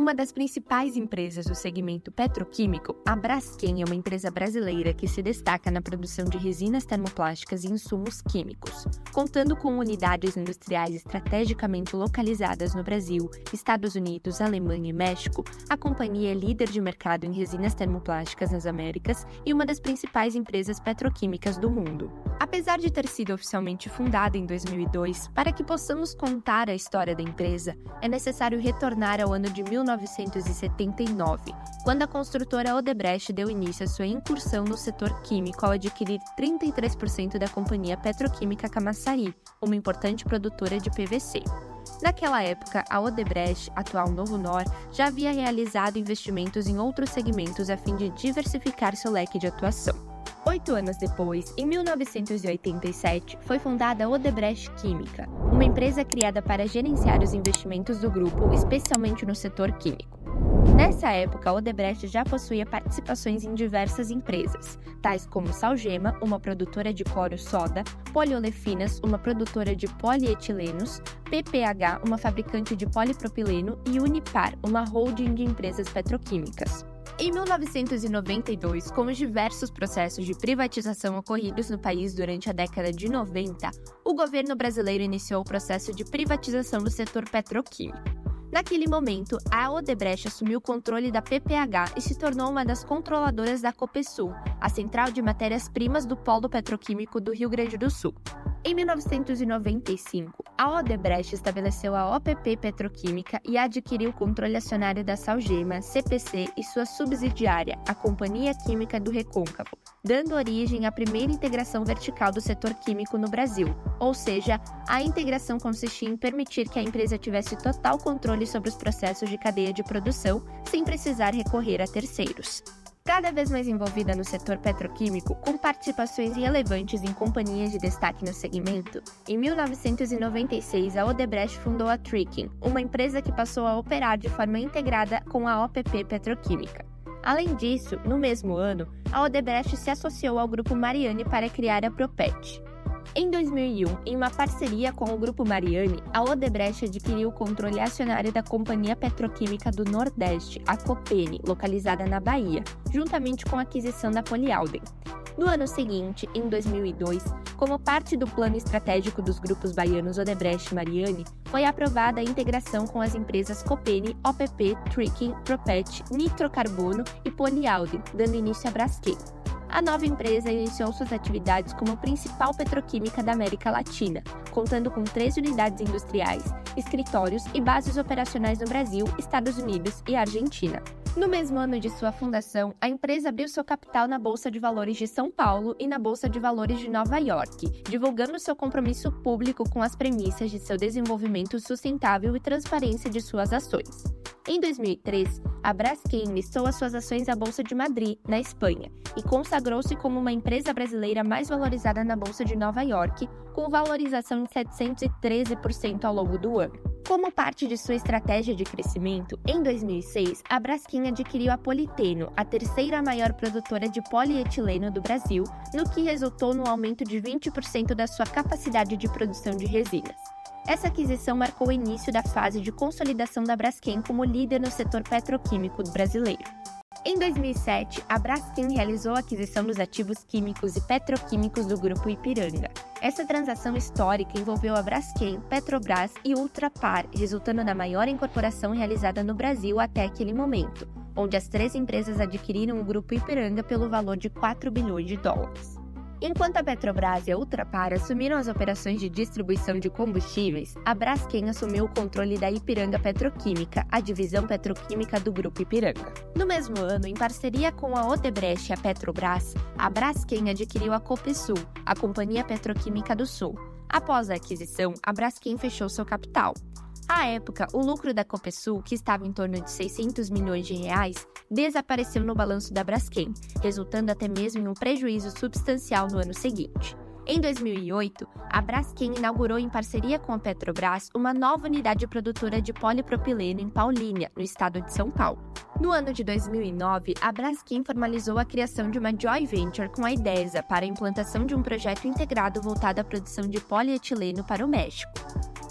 Uma das principais empresas do segmento petroquímico, a Braskem é uma empresa brasileira que se destaca na produção de resinas termoplásticas e insumos químicos. Contando com unidades industriais estrategicamente localizadas no Brasil, Estados Unidos, Alemanha e México, a companhia é líder de mercado em resinas termoplásticas nas Américas e uma das principais empresas petroquímicas do mundo. Apesar de ter sido oficialmente fundada em 2002, para que possamos contar a história da empresa, é necessário retornar ao ano de 1979, quando a construtora Odebrecht deu início à sua incursão no setor químico ao adquirir 33% da companhia petroquímica Camaçari, uma importante produtora de PVC. Naquela época, a Odebrecht, atual Novonor, já havia realizado investimentos em outros segmentos a fim de diversificar seu leque de atuação. 8 anos depois, em 1987, foi fundada a Odebrecht Química, uma empresa criada para gerenciar os investimentos do grupo, especialmente no setor químico. Nessa época, a Odebrecht já possuía participações em diversas empresas, tais como Salgema, uma produtora de cloro-soda, Poliolefinas, uma produtora de polietilenos, PPH, uma fabricante de polipropileno e Unipar, uma holding de empresas petroquímicas. Em 1992, com os diversos processos de privatização ocorridos no país durante a década de 90, o governo brasileiro iniciou o processo de privatização do setor petroquímico. Naquele momento, a Odebrecht assumiu o controle da PPH e se tornou uma das controladoras da Copesul, a central de matérias-primas do polo petroquímico do Rio Grande do Sul. Em 1995, a Odebrecht estabeleceu a OPP Petroquímica e adquiriu o controle acionário da Salgema, CPC e sua subsidiária, a Companhia Química do Recôncavo, dando origem à primeira integração vertical do setor químico no Brasil, ou seja, a integração consistia em permitir que a empresa tivesse total controle sobre os processos de cadeia de produção, sem precisar recorrer a terceiros. Cada vez mais envolvida no setor petroquímico, com participações relevantes em companhias de destaque no segmento, em 1996 a Odebrecht fundou a Trikin, uma empresa que passou a operar de forma integrada com a OPP Petroquímica. Além disso, no mesmo ano, a Odebrecht se associou ao Grupo Mariani para criar a Propet. Em 2001, em uma parceria com o Grupo Mariani, a Odebrecht adquiriu o controle acionário da Companhia Petroquímica do Nordeste, a Copene, localizada na Bahia, juntamente com a aquisição da Polialden. No ano seguinte, em 2002, como parte do plano estratégico dos grupos baianos Odebrecht e Mariani, foi aprovada a integração com as empresas Copene, OPP, Trikin, Propet, Nitrocarbono e Polialden, dando início à Braskem. A nova empresa iniciou suas atividades como principal petroquímica da América Latina, contando com 13 unidades industriais, escritórios e bases operacionais no Brasil, Estados Unidos e Argentina. No mesmo ano de sua fundação, a empresa abriu seu capital na Bolsa de Valores de São Paulo e na Bolsa de Valores de Nova York, divulgando seu compromisso público com as premissas de seu desenvolvimento sustentável e transparência de suas ações. Em 2003, a Braskem listou as suas ações à Bolsa de Madrid, na Espanha, e consagrou-se como uma empresa brasileira mais valorizada na Bolsa de Nova York, com valorização de 713% ao longo do ano. Como parte de sua estratégia de crescimento, em 2006, a Braskem adquiriu a Politeno, a terceira maior produtora de polietileno do Brasil, no que resultou no aumento de 20% da sua capacidade de produção de resinas. Essa aquisição marcou o início da fase de consolidação da Braskem como líder no setor petroquímico brasileiro. Em 2007, a Braskem realizou a aquisição dos ativos químicos e petroquímicos do Grupo Ipiranga. Essa transação histórica envolveu a Braskem, Petrobras e Ultrapar, resultando na maior incorporação realizada no Brasil até aquele momento, onde as 3 empresas adquiriram o Grupo Ipiranga pelo valor de 4 bilhões de dólares. Enquanto a Petrobras e a Ultrapar assumiram as operações de distribuição de combustíveis, a Braskem assumiu o controle da Ipiranga Petroquímica, a divisão petroquímica do Grupo Ipiranga. No mesmo ano, em parceria com a Odebrecht e a Petrobras, a Braskem adquiriu a Copesul, a Companhia Petroquímica do Sul. Após a aquisição, a Braskem fechou seu capital. À época, o lucro da Copesul, que estava em torno de 600 milhões de reais, desapareceu no balanço da Braskem, resultando até mesmo em um prejuízo substancial no ano seguinte. Em 2008, a Braskem inaugurou em parceria com a Petrobras uma nova unidade produtora de polipropileno em Paulínia, no estado de São Paulo. No ano de 2009, a Braskem formalizou a criação de uma joint venture com a Idesa para a implantação de um projeto integrado voltado à produção de polietileno para o México.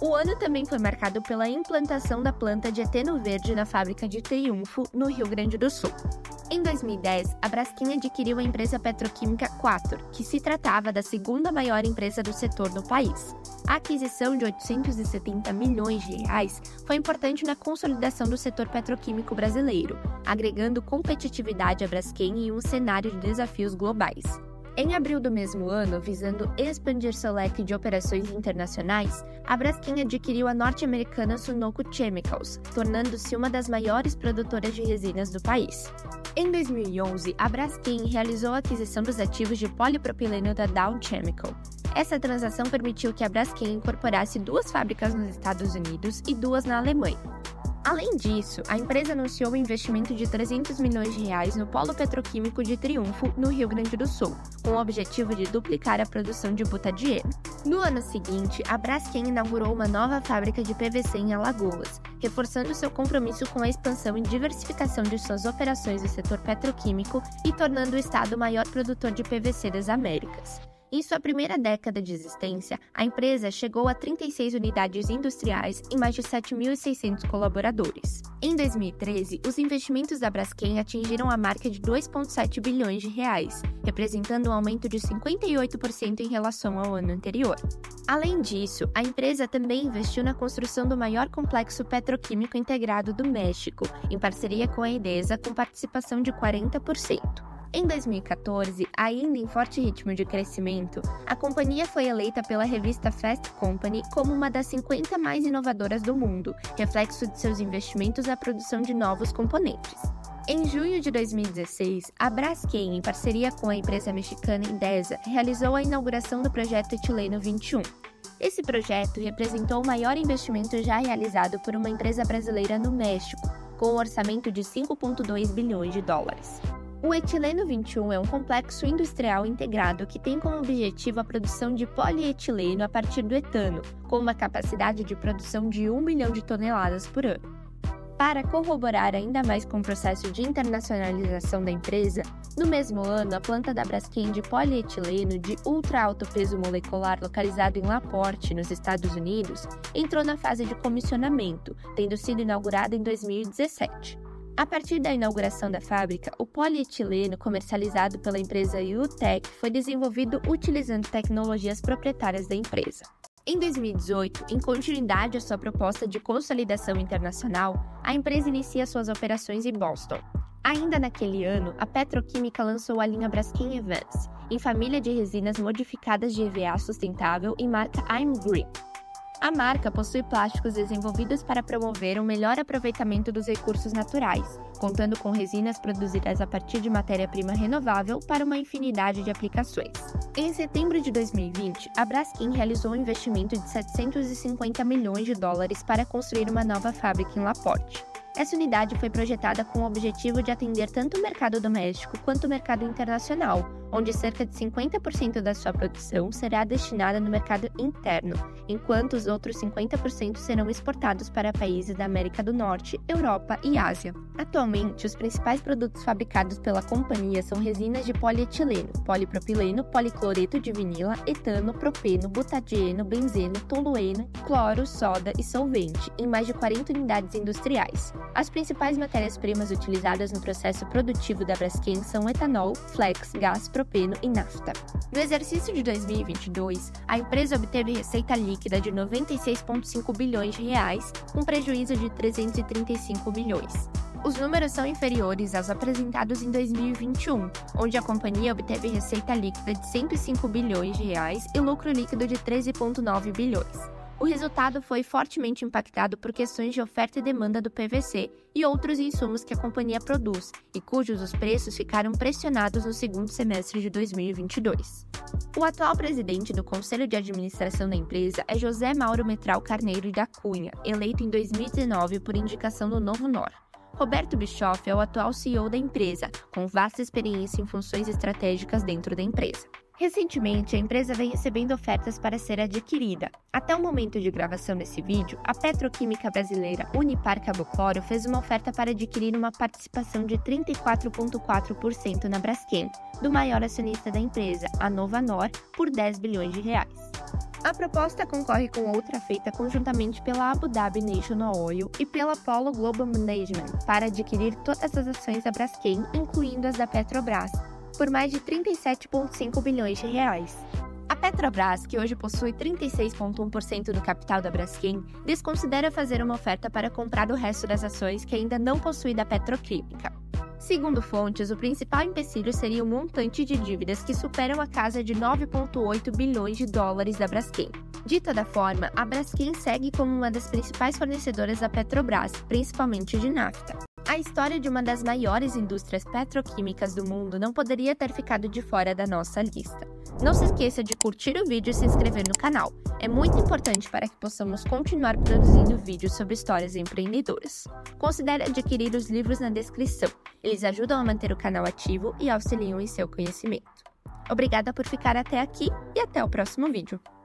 O ano também foi marcado pela implantação da planta de eteno verde na fábrica de Triunfo, no Rio Grande do Sul. Em 2010, a Braskem adquiriu a empresa petroquímica Quator, que se tratava da segunda maior empresa do setor no país. A aquisição de 870 milhões de reais foi importante na consolidação do setor petroquímico brasileiro, agregando competitividade à Braskem em um cenário de desafios globais. Em abril do mesmo ano, visando expandir seu leque de operações internacionais, a Braskem adquiriu a norte-americana Sunoco Chemicals, tornando-se uma das maiores produtoras de resinas do país. Em 2011, a Braskem realizou a aquisição dos ativos de polipropileno da Dow Chemical. Essa transação permitiu que a Braskem incorporasse 2 fábricas nos Estados Unidos e 2 na Alemanha. Além disso, a empresa anunciou um investimento de 300 milhões de reais no polo petroquímico de Triunfo, no Rio Grande do Sul, com o objetivo de duplicar a produção de butadieno. No ano seguinte, a Braskem inaugurou uma nova fábrica de PVC em Alagoas, reforçando seu compromisso com a expansão e diversificação de suas operações no setor petroquímico e tornando o estado o maior produtor de PVC das Américas. Em sua primeira década de existência, a empresa chegou a 36 unidades industriais e mais de 7.600 colaboradores. Em 2013, os investimentos da Braskem atingiram a marca de 2,7 bilhões de reais, representando um aumento de 58% em relação ao ano anterior. Além disso, a empresa também investiu na construção do maior complexo petroquímico integrado do México, em parceria com a Idesa, com participação de 40%. Em 2014, ainda em forte ritmo de crescimento, a companhia foi eleita pela revista Fast Company como uma das 50 mais inovadoras do mundo, reflexo de seus investimentos na produção de novos componentes. Em junho de 2016, a Braskem, em parceria com a empresa mexicana Idesa, realizou a inauguração do projeto Etileno 21. Esse projeto representou o maior investimento já realizado por uma empresa brasileira no México, com um orçamento de 5,2 bilhões de dólares. O Etileno 21 é um complexo industrial integrado que tem como objetivo a produção de polietileno a partir do etano, com uma capacidade de produção de 1 milhão de toneladas por ano. Para corroborar ainda mais com o processo de internacionalização da empresa, no mesmo ano, a planta da Braskem de polietileno de ultra alto peso molecular localizado em La Porte, nos Estados Unidos, entrou na fase de comissionamento, tendo sido inaugurada em 2017. A partir da inauguração da fábrica, o polietileno comercializado pela empresa UTEC foi desenvolvido utilizando tecnologias proprietárias da empresa. Em 2018, em continuidade à sua proposta de consolidação internacional, a empresa inicia suas operações em Boston. Ainda naquele ano, a petroquímica lançou a linha Braskem Advance, em família de resinas modificadas de EVA sustentável e marca I'm Green. A marca possui plásticos desenvolvidos para promover um melhor aproveitamento dos recursos naturais, contando com resinas produzidas a partir de matéria-prima renovável para uma infinidade de aplicações. Em setembro de 2020, a Braskem realizou um investimento de 750 milhões de dólares para construir uma nova fábrica em La Porte. Essa unidade foi projetada com o objetivo de atender tanto o mercado doméstico quanto o mercado internacional, onde cerca de 50% da sua produção será destinada no mercado interno, enquanto os outros 50% serão exportados para países da América do Norte, Europa e Ásia. Atualmente, os principais produtos fabricados pela companhia são resinas de polietileno, polipropileno, policloreto de vinila, etano, propeno, butadieno, benzeno, tolueno, cloro, soda e solvente, em mais de 40 unidades industriais. As principais matérias-primas utilizadas no processo produtivo da Braskem são etanol, flex, gás, propeno e nafta. No exercício de 2022, a empresa obteve receita líquida de 96,5 bilhões de reais, com prejuízo de 335 milhões. Os números são inferiores aos apresentados em 2021, onde a companhia obteve receita líquida de 105 bilhões de reais e lucro líquido de 13,9 bilhões. O resultado foi fortemente impactado por questões de oferta e demanda do PVC e outros insumos que a companhia produz, e cujos os preços ficaram pressionados no segundo semestre de 2022. O atual presidente do Conselho de Administração da empresa é José Mauro Metral Carneiro da Cunha, eleito em 2019 por indicação do Novo Nor. Roberto Bischoff é o atual CEO da empresa, com vasta experiência em funções estratégicas dentro da empresa. Recentemente, a empresa vem recebendo ofertas para ser adquirida. Até o momento de gravação desse vídeo, a petroquímica brasileira Unipar Carbocloro fez uma oferta para adquirir uma participação de 34,4% na Braskem, do maior acionista da empresa, a Novanor, por 10 bilhões de reais. A proposta concorre com outra feita conjuntamente pela Abu Dhabi National Oil e pela Apollo Global Management para adquirir todas as ações da Braskem, incluindo as da Petrobras, por mais de 37,5 bilhões de reais. A Petrobras, que hoje possui 36,1% do capital da Braskem, desconsidera fazer uma oferta para comprar o resto das ações que ainda não possui da petroquímica. Segundo fontes, o principal empecilho seria o montante de dívidas que superam a casa de 9,8 bilhões de dólares da Braskem. De toda forma, a Braskem segue como uma das principais fornecedoras da Petrobras, principalmente de nafta. A história de uma das maiores indústrias petroquímicas do mundo não poderia ter ficado de fora da nossa lista. Não se esqueça de curtir o vídeo e se inscrever no canal. É muito importante para que possamos continuar produzindo vídeos sobre histórias empreendedoras. Considere adquirir os livros na descrição. Eles ajudam a manter o canal ativo e auxiliam em seu conhecimento. Obrigada por ficar até aqui e até o próximo vídeo.